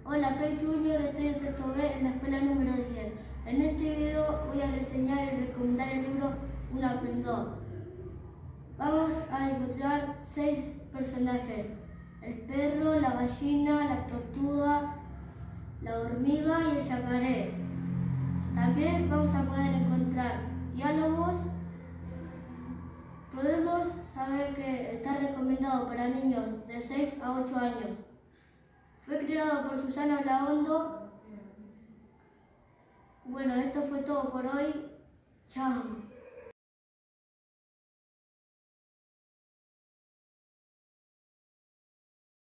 Hola, soy Junior, estoy en sexto B en la escuela número 10. En este video voy a reseñar y recomendar el libro Un aprendó. Vamos a encontrar 6 personajes: el perro, la gallina, la tortuga, la hormiga y el yacaré. También vamos a poder encontrar diálogos. Podemos saber que está recomendado para niños de 6 a 8 años. Fue creado por Susana Olaondo. Bueno, esto fue todo por hoy. Chao.